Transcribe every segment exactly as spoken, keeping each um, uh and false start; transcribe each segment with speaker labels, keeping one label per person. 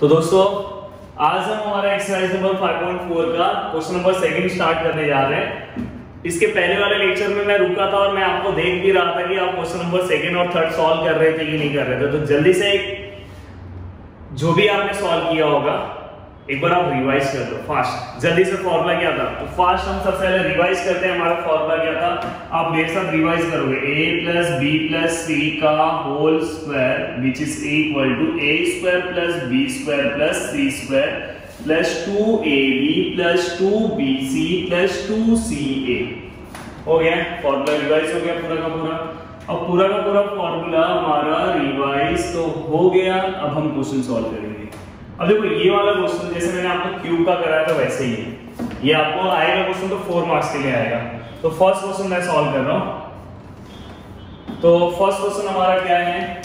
Speaker 1: तो दोस्तों आज हम हमारा exercise number five point four का क्वेश्चन नंबर सेकंड स्टार्ट करने जा रहे हैं। इसके पहले वाले लेक्चर में मैं रुका था और मैं आपको देख भी रहा था कि आप क्वेश्चन नंबर सेकंड और थर्ड सॉल्व कर रहे थे कि नहीं कर रहे थे। तो जल्दी से एक जो भी आपने सॉल्व किया होगा एक बार आप रिवाइज कर दो फास्ट। जल्दी से फॉर्मूला क्या था, तो फास्ट हम सबसे पहले रिवाइज करते हैं। हमारा फॉर्मूला क्या था, आप मेरे साथ रिवाइज करोगे a plus b plus c का whole square which is equal to a square plus b square plus c square plus two a b plus two b c plus two c a. हो गया formula revise हो गया पूरा का पूरा। अब पूरा का पूरा फॉर्मूला हमारा रिवाइज तो हो गया। अब हम क्वेश्चन सॉल्व करेंगे। अब देखो ये वाला क्वेश्चन जैसे मैंने आपको क्यूब का कराया था वैसे ही है, ये आपको आएगा क्वेश्चन तो फोर मार्क्स के लिए आएगा। तो फर्स्ट क्वेश्चन मैं सॉल्व कर रहा हूं। तो फर्स्ट क्वेश्चन हमारा क्या है,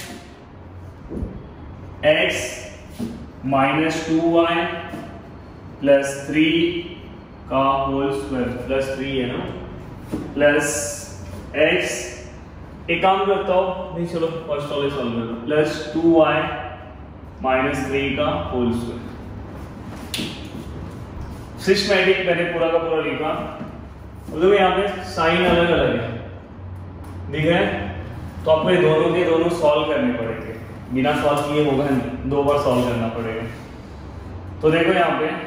Speaker 1: x minus two y plus three का होल स्क्वायर प्लस थ्री है ना प्लस x, एक काम करता हूं नहीं चलो फर्स्ट वाले सॉल्व कर लो, plus two y minus three का होल स्क्वायर। सिस्टमैटिक मैंने पूरा का पूरा लिखा। तो यहाँ पे साइन अलग अलग है दिख रहा है, तो आपको ये दोनों के दोनों सॉल्व करने पड़ेंगे, बिना सॉल्व किए होगा नहीं, दो बार सॉल्व करना पड़ेगा। तो देखो यहाँ पे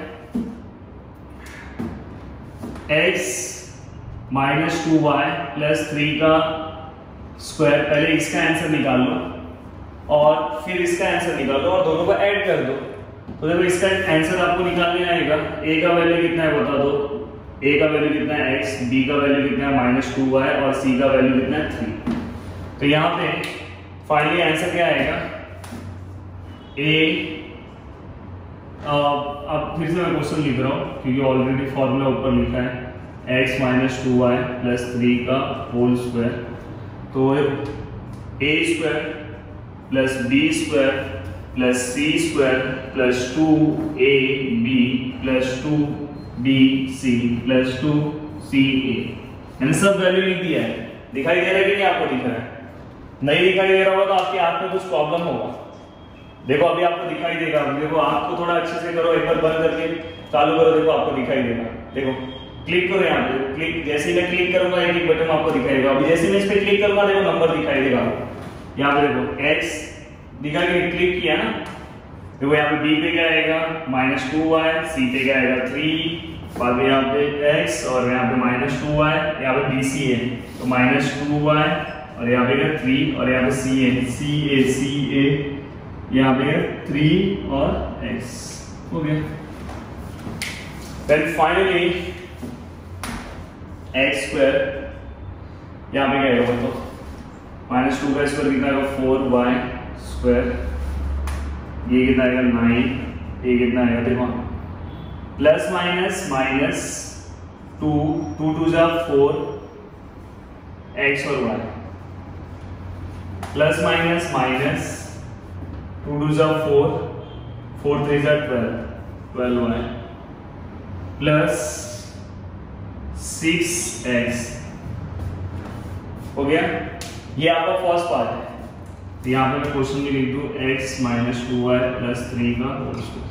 Speaker 1: x minus two y plus three का स्क्वायर, पहले इसका आंसर निकाल लो और फिर इसका आंसर निकालो और दोनों को ऐड कर दो। तो देखो इसका आंसर आपको निकालने आएगा, a का वैल्यू कितना है बता दो, a का वैल्यू कितना है x, b का वैल्यू कितना है माइनस टू वाई और c का वैल्यू कितना है थ्री। तो यहाँ पे फाइनली आंसर क्या आएगा, a। अब फिर से मैं क्वेश्चन लिख रहा हूँ क्योंकि ऑलरेडी फॉर्मूला ऊपर लिखा है, x minus two y plus three का होल स्क्वायर, तो a square plus b square plus c square plus two a b plus two b c plus two c a, मैंने सब वैल्यू लिख दिया है। दिखाई दे रहा है कि नहीं आपको दिख रहा है? नहीं दिखाई दे रहा होगा तो आपके हाथ में कुछ प्रॉब्लम होगा। देखो अभी आपको दिखाई देगा, देखो आपको थोड़ा अच्छे से करो, एक बार बंद करके चालू करो, देखो आपको दिखाई देगा। देखो क्लिक करो यहाँ पे, क्लिक जैसे ही मैं क्लिक करूंगा एक एक बटन आपको दिखाई देगा। अभी जैसे मैं इस पे क्लिक करूंगा देखो नंबर दिखाई देगा। यहाँ पे देखो x दिखा के क्लिक किया ना, देखो यहाँ पे b पे क्या आएगा माइनस टू वाई, c पे क्या आएगा थ्री, बाद में यहाँ पे x और यहाँ पे माइनस टू वाई, यहाँ पे b c है तो माइनस टू वाई और यहाँ पे थ्री और यहाँ पे c है c a c a, यहाँ पे थ्री और x। हो गया। देन फाइनली x स्क्वायर यहाँ पे क्या आएगा तो माइनस टू का स्क्वायर कितना आएगा फोर वाई स्क्वायर, ये कितना आएगा नाइन, ये कितना आएगा देखो plus minus minus two, two two जा फोर एक्स और y plus minus minus two two जा फोर, फोर थ्री जा twelve, twelve y plus six x. हो गया, ये आपका फर्स्ट पार्ट है। तो यहाँ पे मैं क्वेश्चन में लिख दूं x minus two y plus three का होल स्क्वायर।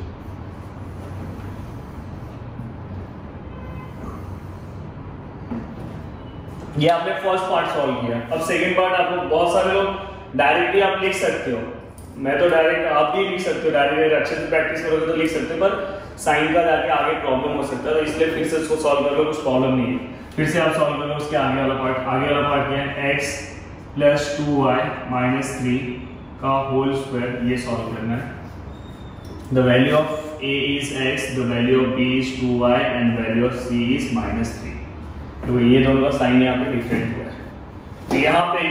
Speaker 1: ये आपने फर्स्ट पार्ट सॉल्व किया। अब सेकंड पार्ट आपको बहुत सारे लोग डायरेक्टली आप लिख सकते हो, मैं तो डायरेक्ट आप भी लिख सकते हो, डायरेक्ट अच्छे से प्रैक्टिस करोगे तो लिख सकते हो, पर साइन का जाके आगे प्रॉब्लम हो सकता है, तो इसलिए फिर से इसको सॉल्व कर लो, कुछ प्रॉब्लम नहीं है। फिर से आप सॉल्व कर लो उसके आगे वाला पार्ट। आगे वाला पार्ट क्या है, x plus two y minus three का होल स्क्वायर, ये सॉल्व करना है। The value of a is x, the value of b is two y and value of c is minus three. तो ये दोनों का साइन यहाँ पे डिफरेंट हुआ है। तो यहाँ पे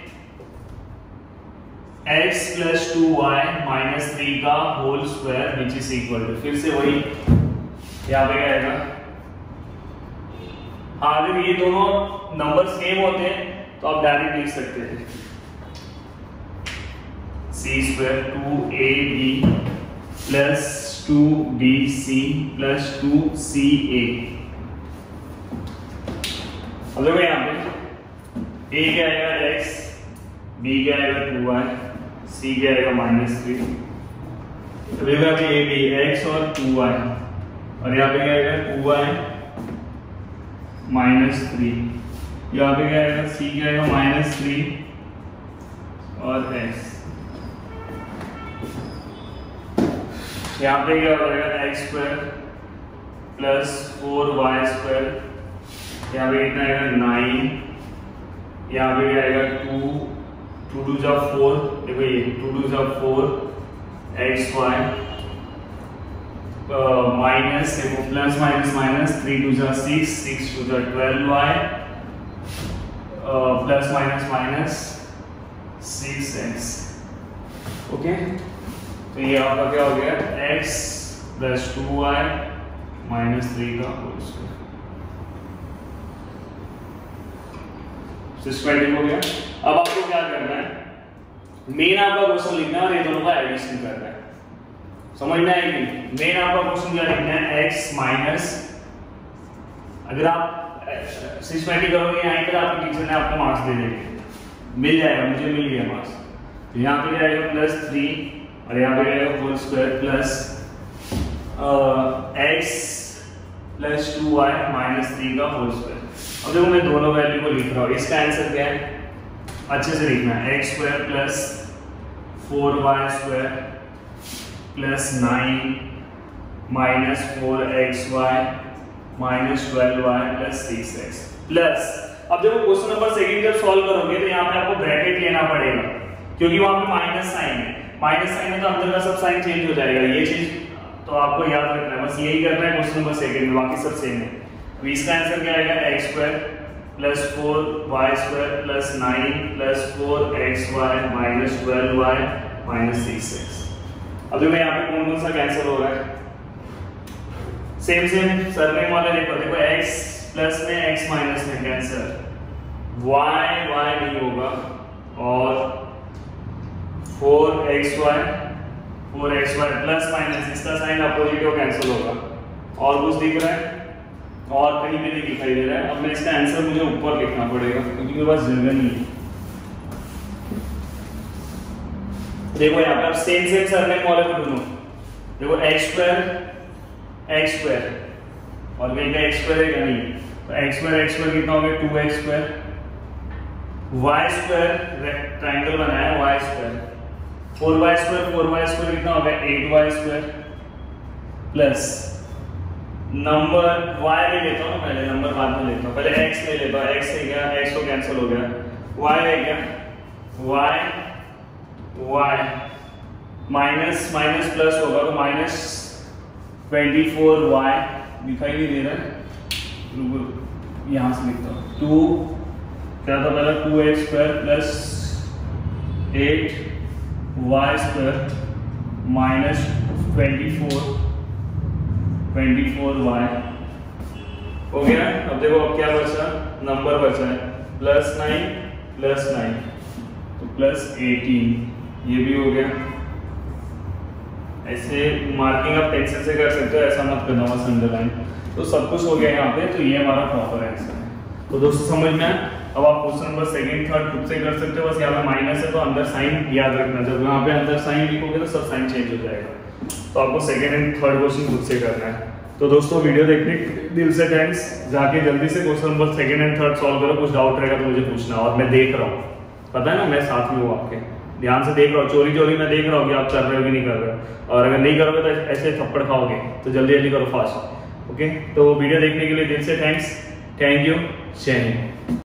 Speaker 1: x plus two y minus three का whole square which is equal to, फिर से वही यहाँ पे क्या आएगा, अगर ये दोनों नंबर सेम होते हैं तो आप डायरेक्ट लिख सकते थे c square two a b plus two b c plus two c a. अब देखो यहाँ पे a क्या आएगा x, b क्या आएगा टू वाई, सी क्या आएगा माइनस थ्री, तो देखो अभी ए बी एक्स और टू वाई, और यहाँ पे क्या आएगा टू वाई माइनस थ्री, यहाँ पे क्या आएगा सी क्या आएगा माइनस थ्री और एक्स, यहाँ पे क्या हो जाएगा x square plus four y square, यहाँ पे कितना आएगा नाइन, यहाँ पे क्या आएगा टू, टू टू जा फोर, देखो ये टू टू जा फोर एक्स वाई माइनस देखो plus minus minus three two जा सिक्स, सिक्स टू जा twelve y plus minus minus six x. Okay, तो ये आपका क्या हो गया x plus two y minus three का होल स्क्वायर, सिस्टमैटिक हो गया। अब आपको क्या करना है, मेन आपका क्वेश्चन लिखना है और ये दोनों का एडिशन करना है, समझ में आएगी। मेन आपका क्वेश्चन क्या लिखना है x माइनस, अगर आप सिस्टमैटिक करोगे यहाँ पर आपके टीचर ने आपको मार्क्स दे देंगे, मिल जाएगा, मुझे मिल गया मार्क्स। तो यहाँ पे जाएगा प्लस थ्री और यहाँ पे जाएगा whole square plus x plus two y minus three का होल स्क्वायर। अब देखो मैं दोनों वैल्यू को लिख रहा हूँ, इसका आंसर क्या है अच्छे से लिखना है, x square plus four y square plus nine minus four x y minus twelve y plus six x plus. अब देखो क्वेश्चन नंबर सेकंड जब सॉल्व करोगे तो यहाँ पे आपको ब्रैकेट लेना पड़ेगा, क्योंकि वहां पे माइनस साइन है, माइनस साइन है तो अंदर का सब साइन चेंज हो जाएगा, ये चीज तो आपको याद रखना है, बस यही करना है क्वेश्चन नंबर सेकंड में, बाकी सब सेम है। तो इसका आंसर क्या आएगा x square plus four y square plus nine plus four x y minus twelve y minus six x. अब देखो यहाँ पे कौन कौन सा कैंसिल हो रहा है, सेम सेम सरनेम वाले देखो, देखो x प्लस में x माइनस में कैंसिल, y y नहीं होगा, और four x y four x y plus minus इसका साइन अपोजिट हो कैंसिल होगा, और कुछ दिख रहा है और कहीं पे नहीं दिखाई दे रहा है। अब मैं इसका आंसर मुझे ऊपर लिखना पड़ेगा क्योंकि मेरे पास जगह नहीं है। देखो यहाँ पे सेम सेम सरनेम वाले को ढूंढो, देखो एक्स स्क्वायर एक्स स्क्वायर और कहीं पे एक्स स्क्वायर है नहीं, तो एक्स स्क्वायर एक्स स्क्वायर कितना हो गया two x square, y square triangle बनाया y square, four y square four y square कितना हो गया eight y square plus number y ले लेता हूँ पहले, नंबर बाद में लेता हूँ, पहले x ले लेता हूँ, x है क्या x तो कैंसिल हो गया, y है क्या y y minus minus plus होगा तो माइनस ट्वेंटी फोर वाई दिखाई नहीं दे रहा है, यहाँ से लिखता हूँ टू क्या था पहले two x square plus eight y square minus twenty four twenty four y हो गया। अब देखो अब क्या बचा, नंबर बचा है प्लस नाइन प्लस नाइन तो प्लस एटीन, ये भी हो गया। ऐसे मार्किंग आप पेंसिल से कर सकते हो, ऐसा मत करना बस अंडरलाइन। तो सब कुछ हो गया यहाँ पे, तो ये हमारा प्रॉपर आंसर है। तो दोस्तों समझ में आया। अब आप क्वेश्चन नंबर सेकंड थर्ड खुद से कर सकते हो, बस यहाँ पे माइनस है तो अंदर साइन याद रखना, जब यहाँ पे अंदर साइन लिखोगे तो सब साइन चेंज हो जाएगा। तो आपको सेकंड एंड थर्ड क्वेश्चन खुद से करना है। तो दोस्तों वीडियो देखने दिल से थैंक्स, जाके जल्दी से question number second and third solve करो, कुछ डाउट रहेगा तो मुझे पूछना, और मैं देख रहा हूँ, पता है ना मैं साथ में हूँ आपके, ध्यान से देख रहा हूँ, चोरी चोरी मैं देख रहा हूँ कि आप कर रहे हो कि नहीं कर रहे हो, और अगर नहीं करोगे तो ऐसे थप्पड़ खाओगे, तो जल्दी जल्दी करो फास्ट। ओके, तो वीडियो देखने के लिए दिल से थैंक्स, थैंक यू, जय हिंद।